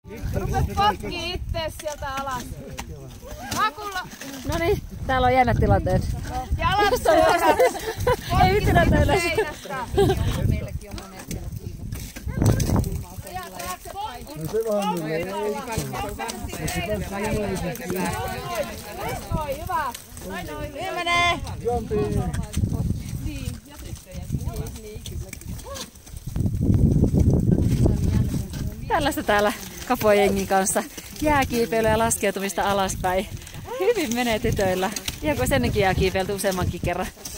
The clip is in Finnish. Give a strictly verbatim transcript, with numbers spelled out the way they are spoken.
Rupes potkii ittees sieltä alas. Hakulla. Noniin, täällä on jännät tilanteet. Jalat suoraan. Ei vitsi näytä ylös. Meilläkin on monet kerrat No se vaan menee. Oi, hyvä. Niin menee. Jumpii. Tällaista täällä kapojengin kanssa. Jääkiipeilyä ja laskeutumista alaspäin. Hyvin menee tytöillä. Ihan kuin ennenkin jääkiipeilty useammankin kerran.